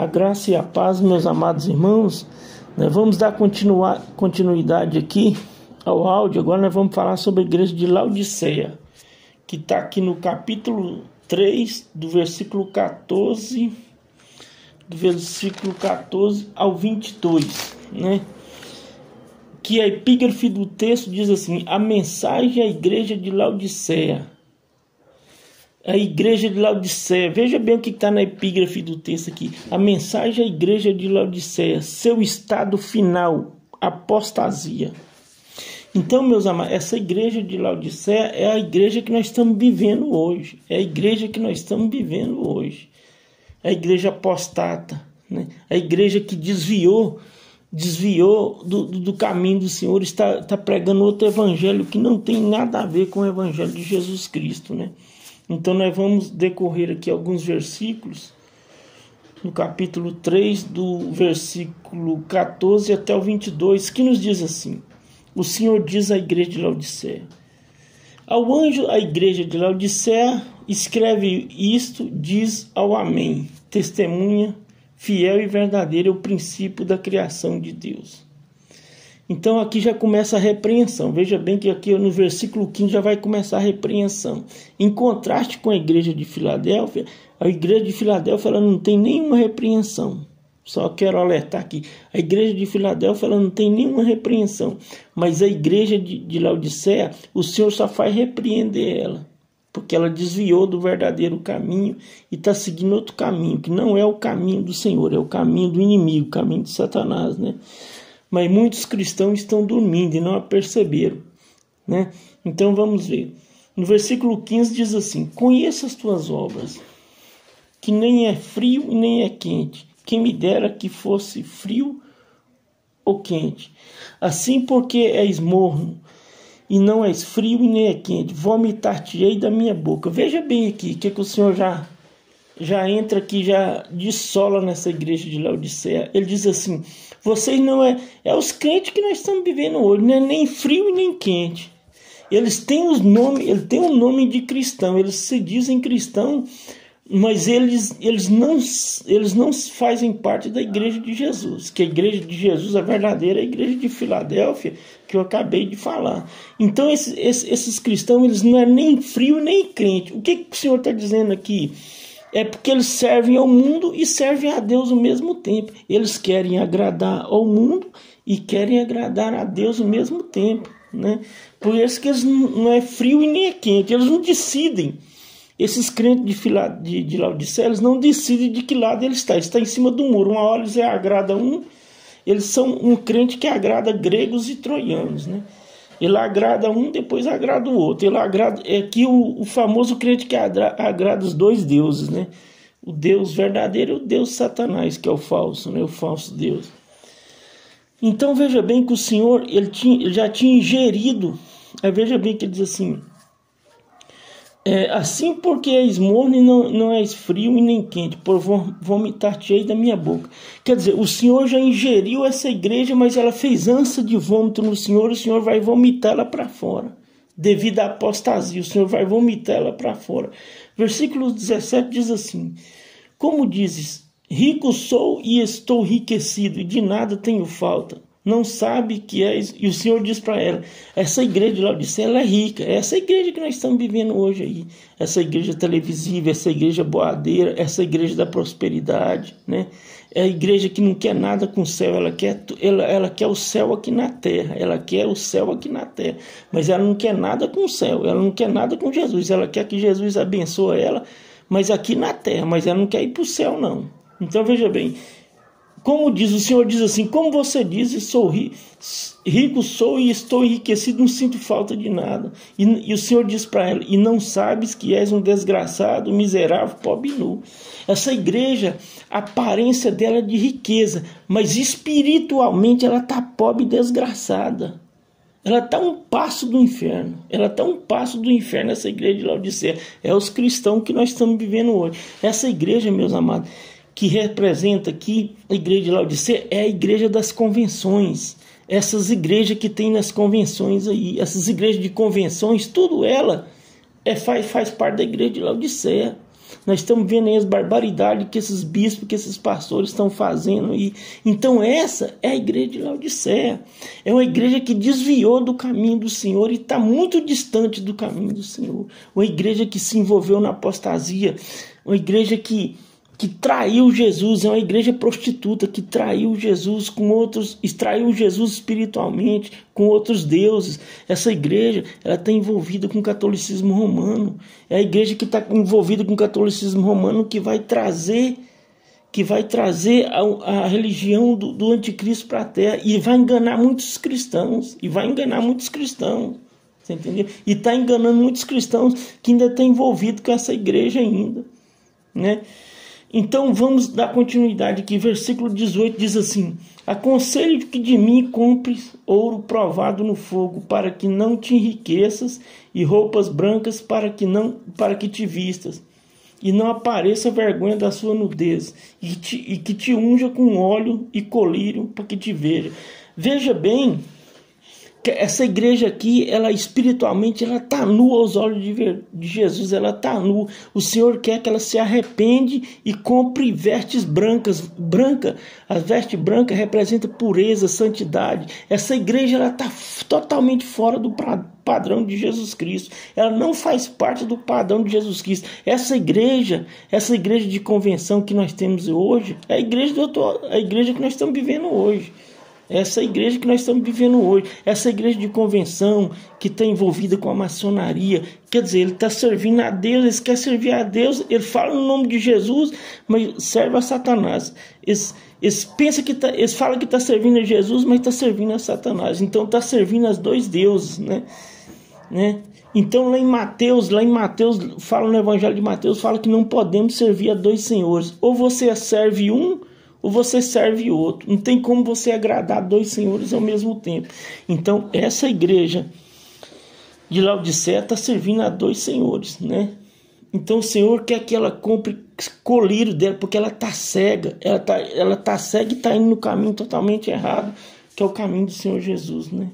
A graça e a paz, meus amados irmãos. Nós vamos dar continuidade aqui ao áudio. Agora nós vamos falar sobre a igreja de Laodiceia, que está aqui no capítulo 3, do versículo 14 ao 22, né? Que a epígrafe do texto diz assim: a mensagem à igreja de Laodiceia. A igreja de Laodiceia, veja bem o que está na epígrafe do texto aqui. A mensagem à igreja de Laodiceia, seu estado final, apostasia. Então, meus amados, essa igreja de Laodiceia é a igreja que nós estamos vivendo hoje. É a igreja que nós estamos vivendo hoje. É a igreja apostata, né? A igreja que desviou do caminho do Senhor, está pregando outro evangelho que não tem nada a ver com o evangelho de Jesus Cristo, né? Então nós vamos decorrer aqui alguns versículos, no capítulo 3, do versículo 14 até o 22, que nos diz assim: o Senhor diz à igreja de Laodiceia: ao anjo à igreja de Laodiceia, escreve isto, diz ao Amém, testemunha, fiel e verdadeiro é o princípio da criação de Deus. Então aqui já começa a repreensão. Veja bem que aqui no versículo 15 já vai começar a repreensão. Em contraste com a igreja de Filadélfia, a igreja de Filadélfia ela não tem nenhuma repreensão. Só quero alertar aqui. A igreja de Filadélfia ela não tem nenhuma repreensão. Mas a igreja de Laodiceia, o Senhor só faz repreender ela. Porque ela desviou do verdadeiro caminho e está seguindo outro caminho, que não é o caminho do Senhor, é o caminho do inimigo, o caminho de Satanás, né? Mas muitos cristãos estão dormindo e não a perceberam, né? Então vamos ver. No versículo 15 diz assim: conheça as tuas obras, que nem é frio e nem é quente. Quem me dera que fosse frio ou quente. Assim, porque és morno e não és frio e nem é quente, vomitar-te-ei da minha boca. Veja bem aqui, que o Senhor já entra aqui, já dissola nessa igreja de Laodiceia. Ele diz assim: vocês não é os crentes que nós estamos vivendo hoje, não é nem frio e nem quente. Eles têm os nomes, ele tem o nome de cristão, eles se dizem cristão, mas eles não fazem parte da igreja de Jesus, que a igreja de Jesus, a verdadeira, é a igreja de Filadélfia, que eu acabei de falar. Então esses cristãos, eles não é nem frio nem quente. O que o Senhor está dizendo aqui? É porque eles servem ao mundo e servem a Deus ao mesmo tempo. Eles querem agradar ao mundo e querem agradar a Deus ao mesmo tempo, né? Por isso que eles não é frio e nem é quente. Eles não decidem. Esses crentes de Laodiceia, eles não decidem de que lado ele está. Ele está em cima do muro. Uma hora eles agradam um. Eles são um crente que agrada gregos e troianos, né? Ele agrada um, depois agrada o outro. Ele agrada, é aqui o famoso crente que agrada os dois deuses, né? O Deus verdadeiro e o Deus Satanás, que é o falso, né? O falso Deus. Então veja bem que o Senhor ele já tinha ingerido. Veja bem que ele diz assim: assim porque és morno e não és frio e nem quente, por vomitar-te-ei da minha boca. Quer dizer, o Senhor já ingeriu essa igreja, mas ela fez ânsia de vômito no Senhor, o Senhor vai vomitar ela para fora. Devido à apostasia, o Senhor vai vomitar ela para fora. Versículo 17 diz assim: como dizes, rico sou e estou enriquecido, e de nada tenho falta. Não sabe que és. E o Senhor diz para ela: essa igreja de Laodiceia, ela é rica. É essa igreja que nós estamos vivendo hoje aí. Essa igreja televisiva, essa igreja boadeira, essa igreja da prosperidade, né? É a igreja que não quer nada com o céu. Ela quer o céu aqui na terra. Ela quer o céu aqui na terra. Mas ela não quer nada com o céu. Ela não quer nada com Jesus. Ela quer que Jesus abençoe ela, mas aqui na terra. Mas ela não quer ir para o céu, não. Então veja bem. Como diz, o Senhor diz assim: como você diz, sou rico sou e estou enriquecido, não sinto falta de nada. E o Senhor diz para ela: e não sabes que és um desgraçado, miserável, pobre e nu. Essa igreja, a aparência dela é de riqueza, mas espiritualmente ela está pobre e desgraçada. Ela está um passo do inferno. Ela está um passo do inferno, essa igreja de Laodiceia. É os cristãos que nós estamos vivendo hoje. Essa igreja, meus amados, que representa aqui a igreja de Laodiceia, é a igreja das convenções. Essas igrejas que tem nas convenções aí, essas igrejas de convenções, tudo ela faz parte da igreja de Laodiceia. Nós estamos vendo aí as barbaridades que esses bispos, que esses pastores estão fazendo. Então essa é a igreja de Laodiceia. É uma igreja que desviou do caminho do Senhor e está muito distante do caminho do Senhor. Uma igreja que se envolveu na apostasia. Uma igreja que traiu Jesus, é uma igreja prostituta que traiu Jesus com outros, extraiu Jesus espiritualmente com outros deuses. Essa igreja, ela está envolvida com o catolicismo romano. É a igreja que está envolvida com o catolicismo romano que vai trazer a religião do anticristo para a terra e vai enganar muitos cristãos. Você entendeu? E está enganando muitos cristãos que ainda estão envolvidos com essa igreja ainda, né? Então vamos dar continuidade aqui. Versículo 18 diz assim: aconselho que de mim compres ouro provado no fogo, para que não te enriqueças, e roupas brancas para que te vistas, e não apareça a vergonha da sua nudez, e que te unja com óleo e colírio para que te veja. Veja bem que essa igreja aqui, ela espiritualmente, ela está nua aos olhos de Jesus, ela está nua. O Senhor quer que ela se arrepende e compre vestes brancas. As vestes brancas representam pureza, santidade. Essa igreja, ela está totalmente fora do padrão de Jesus Cristo. Ela não faz parte do padrão de Jesus Cristo. Essa igreja de convenção que nós temos hoje, é a igreja que nós estamos vivendo hoje. Essa igreja que nós estamos vivendo hoje, essa igreja de convenção que está envolvida com a maçonaria, quer dizer, ele está servindo a Deus, ele quer servir a Deus, ele fala no nome de Jesus, mas serve a Satanás. Eles falam que está servindo a Jesus, mas está servindo a Satanás. Então está servindo as dois deuses, né? Então lá em Mateus, fala no Evangelho de Mateus, fala que não podemos servir a dois senhores. Ou você serve um, ou você serve outro. Não tem como você agradar dois senhores ao mesmo tempo. Então, essa igreja de Laodiceia está servindo a dois senhores, né? Então, o Senhor quer que ela compre colírio dela, porque ela está cega. Ela tá cega e está indo no caminho totalmente errado, que é o caminho do Senhor Jesus, né?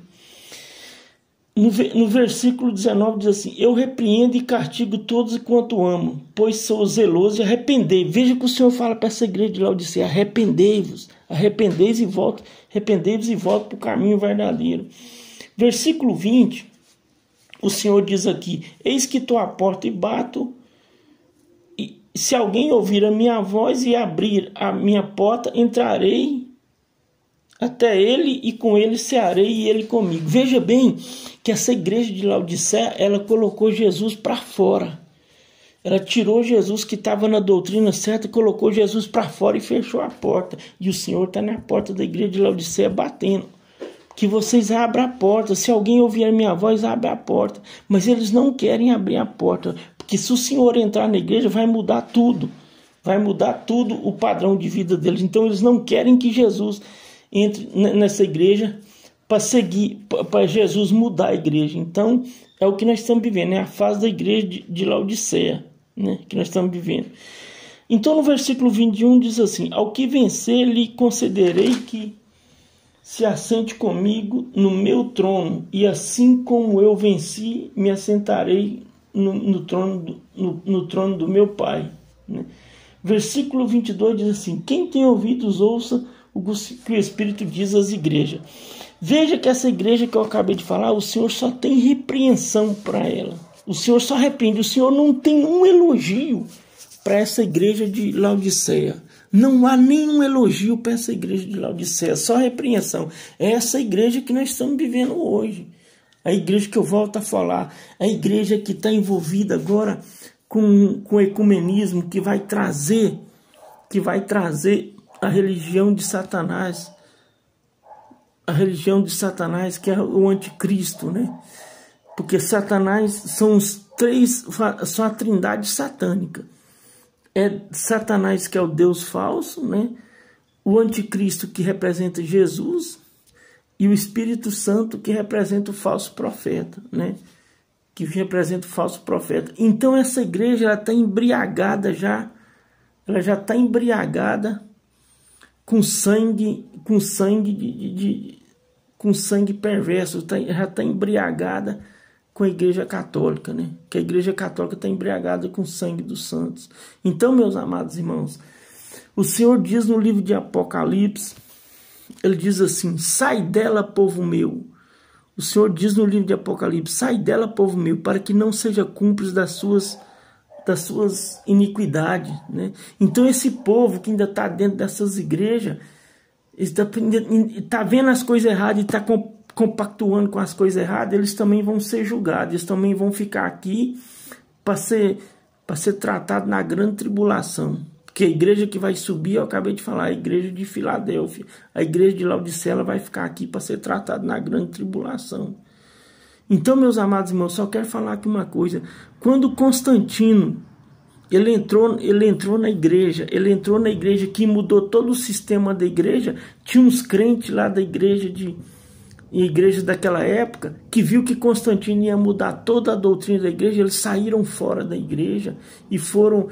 No versículo 19 diz assim: eu repreendo e castigo todos quanto amo, pois sou zeloso e arrependei. Veja que o Senhor fala para essa igreja de Laodiceia: arrependei-vos e voltem para o caminho verdadeiro. Versículo 20, o Senhor diz aqui: eis que estou à porta e bato, e se alguém ouvir a minha voz e abrir a minha porta, entrarei até ele, e com ele cearei e ele comigo. Veja bem que essa igreja de Laodiceia, ela colocou Jesus para fora. Ela tirou Jesus que estava na doutrina certa, colocou Jesus para fora e fechou a porta. E o Senhor está na porta da igreja de Laodiceia batendo. Que vocês abram a porta. Se alguém ouvir a minha voz, abre a porta. Mas eles não querem abrir a porta. Porque se o Senhor entrar na igreja, vai mudar tudo. Vai mudar tudo o padrão de vida deles. Então eles não querem que Jesus entre nessa igreja para Jesus mudar a igreja. Então é o que nós estamos vivendo, é a fase da igreja de Laodiceia, né, que nós estamos vivendo. Então no versículo 21 diz assim: ao que vencer lhe concederei que se assente comigo no meu trono, e assim como eu venci, me assentarei no trono do meu Pai, né? Versículo 22 diz assim: quem tem ouvidos ouça o que o Espírito diz às igrejas. Veja que essa igreja que eu acabei de falar, o Senhor só tem repreensão para ela. O Senhor só repreende. O Senhor não tem um elogio para essa igreja de Laodiceia. Não há nenhum elogio para essa igreja de Laodiceia, só repreensão. É essa igreja que nós estamos vivendo hoje. A igreja que eu volto a falar, a igreja que está envolvida agora com o ecumenismo, que vai trazer a religião de Satanás, que é o anticristo, né? Porque Satanás são são a trindade satânica. É Satanás, que é o Deus falso, né? O anticristo, que representa Jesus, e o Espírito Santo, que representa o falso profeta, né? Que representa o falso profeta. Então essa igreja, ela está embriagada já. Ela já está embriagada com sangue perverso, já está embriagada com a Igreja Católica, né? Que a Igreja Católica está embriagada com o sangue dos santos. Então, meus amados irmãos, o Senhor diz no livro de Apocalipse, ele diz assim: sai dela, povo meu. O Senhor diz no livro de Apocalipse: sai dela, povo meu, para que não seja cúmplice das suas iniquidades, né? Então esse povo que ainda está dentro dessas igrejas, está vendo as coisas erradas e está compactuando com as coisas erradas, eles também vão ser julgados, eles também vão ficar aqui para ser tratado na grande tribulação. Porque a igreja que vai subir, eu acabei de falar, a igreja de Filadélfia, a igreja de Laodiceia, ela vai ficar aqui para ser tratada na grande tribulação. Então, meus amados irmãos, só quero falar aqui uma coisa. Quando Constantino, ele entrou na igreja que mudou todo o sistema da igreja, tinha uns crentes lá da igreja daquela época, que viu que Constantino ia mudar toda a doutrina da igreja, eles saíram fora da igreja e foram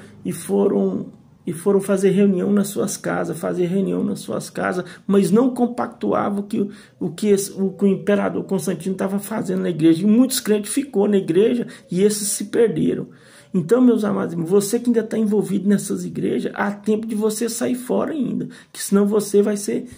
fazer reunião nas suas casas, mas não compactuavam o que o imperador Constantino estava fazendo na igreja. E muitos crentes ficou na igreja e esses se perderam. Então, meus amados irmãos, você que ainda está envolvido nessas igrejas, há tempo de você sair fora ainda, que senão você vai ser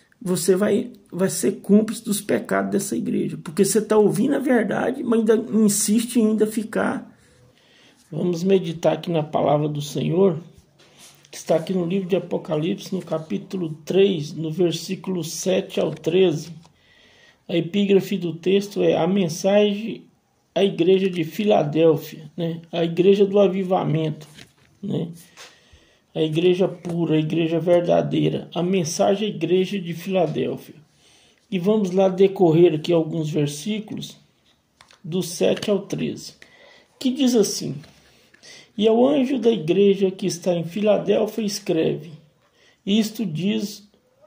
cúmplice dos pecados dessa igreja, porque você está ouvindo a verdade, mas ainda insiste em ainda ficar. Vamos meditar aqui na palavra do Senhor, que está aqui no livro de Apocalipse, no capítulo 3, no versículo 7 ao 13. A epígrafe do texto é a mensagem à igreja de Filadélfia, né? A igreja do avivamento, né? A igreja pura, a igreja verdadeira, a mensagem à igreja de Filadélfia. E vamos lá decorrer aqui alguns versículos, do 7 ao 13, que diz assim: e ao anjo da igreja que está em Filadélfia escreve: Isso diz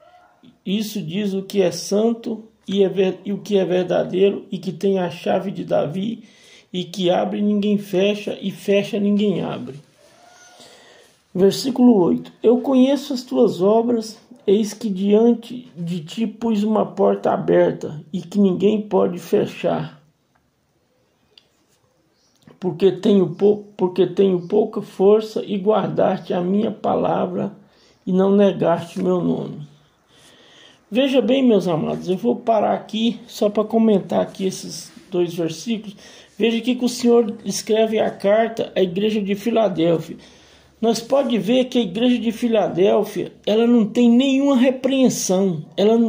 o que é santo e o que é verdadeiro, e que tem a chave de Davi, e que abre ninguém fecha, e fecha ninguém abre. Versículo 8: Eu conheço as tuas obras, eis que diante de ti pus uma porta aberta, e que ninguém pode fechar. Porque tenho pouca força, e guardaste a minha palavra, e não negaste meu nome. Veja bem, meus amados, eu vou parar aqui só para comentar aqui esses dois versículos. Veja aqui que o Senhor escreve a carta à igreja de Filadélfia. Nós podemos ver que a igreja de Filadélfia, ela não tem nenhuma repreensão.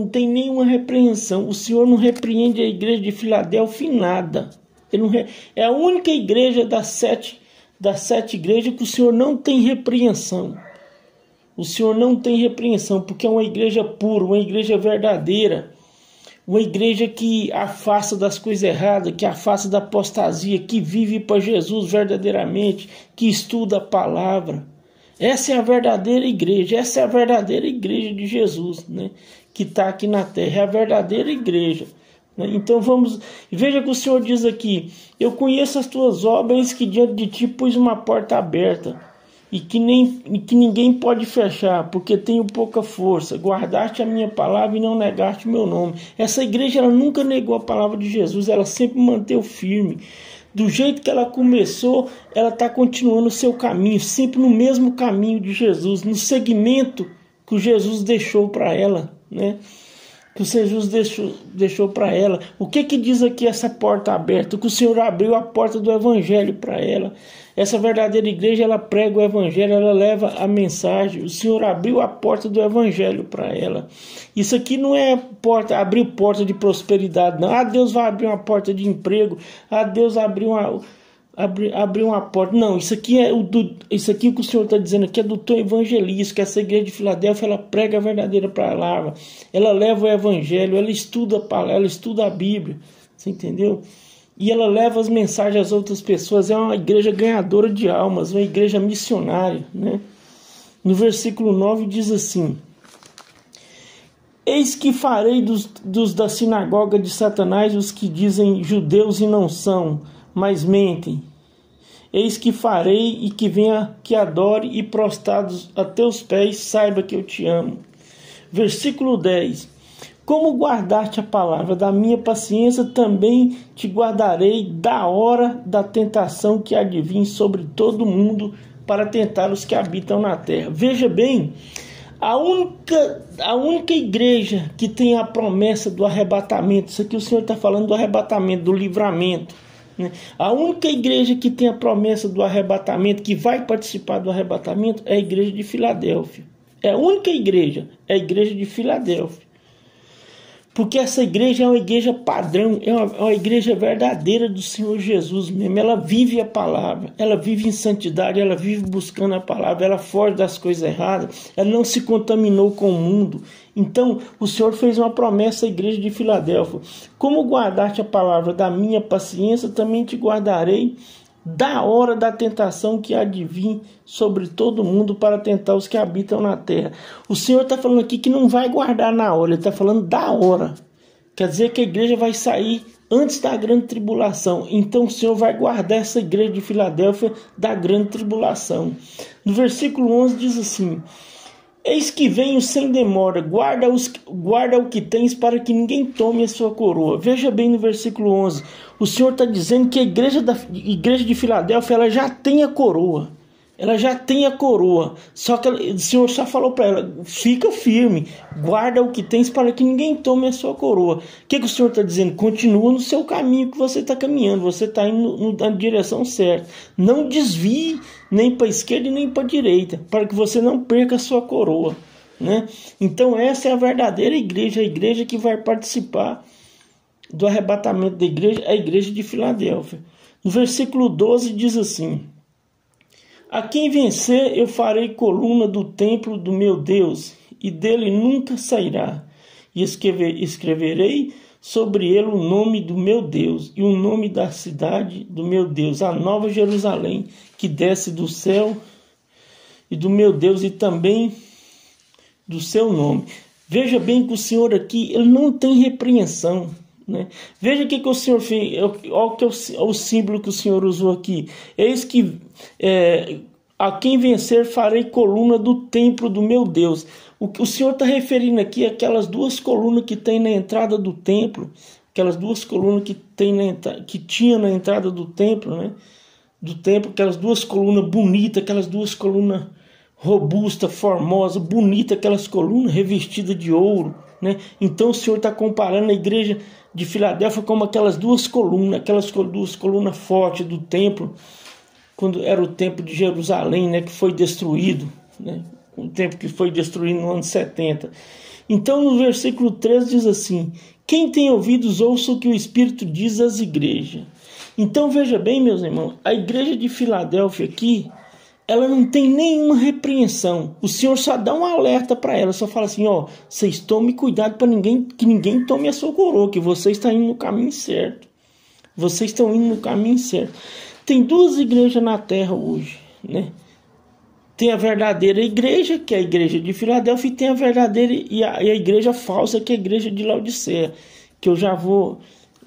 O Senhor não repreende a igreja de Filadélfia em nada. É a única igreja das sete igrejas que o Senhor não tem repreensão. O Senhor não tem repreensão, porque é uma igreja pura, uma igreja verdadeira, uma igreja que afasta das coisas erradas, que afasta da apostasia, que vive para Jesus verdadeiramente, que estuda a palavra. Essa é a verdadeira igreja, de Jesus, né, que está aqui na terra, é a verdadeira igreja. Então veja que o Senhor diz aqui: eu conheço as tuas obras, que diante de ti pus uma porta aberta, e que ninguém pode fechar, porque tenho pouca força. Guardaste a minha palavra e não negaste o meu nome. Essa igreja, ela nunca negou a palavra de Jesus, ela sempre manteve firme. Do jeito que ela começou, ela está continuando o seu caminho, sempre no mesmo caminho de Jesus, no segmento que o Jesus deixou para ela, né? Que o Jesus deixou para ela. O que diz aqui essa porta aberta? Que o Senhor abriu a porta do evangelho para ela. Essa verdadeira igreja, ela prega o evangelho, ela leva a mensagem. O Senhor abriu a porta do evangelho para ela. Isso aqui não é abrir porta de prosperidade, não. Deus vai abrir uma porta de emprego. Deus abriu uma porta. Não, isso aqui que o Senhor está dizendo aqui é do tom evangelista, que essa igreja de Filadélfia, ela prega a verdadeira palavra, ela leva o evangelho, ela estuda a palavra, ela estuda a Bíblia, você entendeu? E ela leva as mensagens às outras pessoas, é uma igreja ganhadora de almas, uma igreja missionária, né? No versículo 9 diz assim: eis que farei dos da sinagoga de Satanás os que dizem judeus e não são, mas mentem. Eis que farei, e que venha, que adore, e prostrados a teus pés, saiba que eu te amo. Versículo 10. Como guardaste a palavra da minha paciência, também te guardarei da hora da tentação que há de vir sobre todo mundo para tentar os que habitam na terra. Veja bem, a única igreja que tem a promessa do arrebatamento, isso aqui o Senhor está falando do arrebatamento, do livramento, né? A única igreja que tem a promessa do arrebatamento, que vai participar do arrebatamento, é a igreja de Filadélfia. É a única igreja, é a igreja de Filadélfia. Porque essa igreja é uma igreja padrão, é uma igreja verdadeira do Senhor Jesus mesmo. Ela vive a palavra, ela vive em santidade, ela vive buscando a palavra, ela foge das coisas erradas, ela não se contaminou com o mundo. Então, o Senhor fez uma promessa à igreja de Filadélfia. Como guardaste a palavra da minha paciência, também te guardarei da hora da tentação que há de vir sobre todo mundo para tentar os que habitam na terra. O Senhor está falando aqui que não vai guardar na hora, Ele está falando da hora. Quer dizer que a igreja vai sair antes da grande tribulação. Então o Senhor vai guardar essa igreja de Filadélfia da grande tribulação. No versículo 11 diz assim: eis que venho sem demora, guarda o que tens para que ninguém tome a sua coroa. Veja bem no versículo 11, o Senhor está dizendo que a igreja de Filadélfia ela já tem a coroa. Ela já tem a coroa, só que o Senhor só falou para ela, fica firme, guarda o que tens para que ninguém tome a sua coroa. O que o Senhor está dizendo? Continua no seu caminho que você está caminhando, você está indo na direção certa. Não desvie nem para a esquerda e nem para a direita, para que você não perca a sua coroa, né? Então essa é a verdadeira igreja, a igreja que vai participar do arrebatamento da igreja, a igreja de Filadélfia. No versículo 12 diz assim: a quem vencer eu farei coluna do templo do meu Deus, e dele nunca sairá. E escreverei sobre ele o nome do meu Deus, e o nome da cidade do meu Deus, a nova Jerusalém, que desce do céu, e do meu Deus, e também do seu nome. Veja bem que o Senhor aqui, ele não tem repreensão, né? Veja o que o Senhor fez, olha o símbolo que o Senhor usou aqui. Eis que a quem vencer farei coluna do templo do meu Deus. O Senhor está referindo aqui aquelas duas colunas que tem na entrada do templo, aquelas duas colunas que tinha na entrada do templo, né? Do templo, aquelas duas colunas bonitas, aquelas duas colunas robustas, formosas, bonitas, aquelas colunas revestidas de ouro, né? Então o Senhor está comparando a igreja de Filadélfia como aquelas duas colunas fortes do templo, quando era o templo de Jerusalém, né, que foi destruído, né, o templo que foi destruído no ano 70. Então no versículo 13 diz assim: quem tem ouvidos ouça o que o Espírito diz às igrejas. Então veja bem, meus irmãos, a igreja de Filadélfia aqui, ela não tem nenhuma repreensão. O Senhor só dá um alerta para ela, só fala assim: ó, vocês tomem cuidado para que ninguém tome a sua coroa, que vocês estão indo no caminho certo. Vocês estão indo no caminho certo. Tem duas igrejas na terra hoje, né? Tem a verdadeira igreja, que é a igreja de Filadélfia, e tem a verdadeira e a igreja falsa, que é a igreja de Laodiceia, que eu já vou,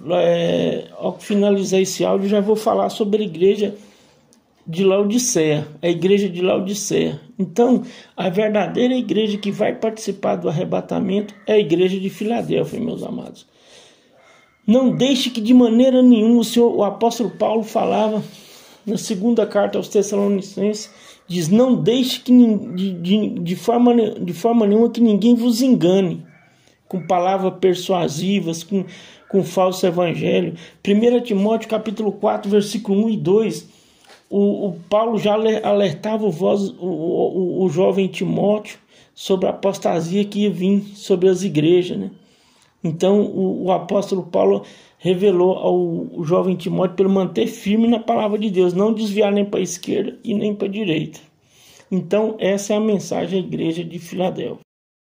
ao finalizar esse áudio, já vou falar sobre a igreja de Laodiceia, a igreja de Laodiceia. Então, a verdadeira igreja que vai participar do arrebatamento é a igreja de Filadélfia, meus amados. Não deixe que de maneira nenhuma o apóstolo Paulo falava na segunda carta aos Tessalonicenses, diz: não deixe que de forma nenhuma que ninguém vos engane com palavras persuasivas, com falso evangelho. 1 Timóteo capítulo 4, versículo 1 e 2, o Paulo já alertava o jovem Timóteo sobre a apostasia que ia vir sobre as igrejas, né? Então o apóstolo Paulo revelou ao jovem Timóteo para ele manter firme na palavra de Deus, não desviar nem para a esquerda e nem para a direita. Então essa é a mensagem à igreja de Filadélfia.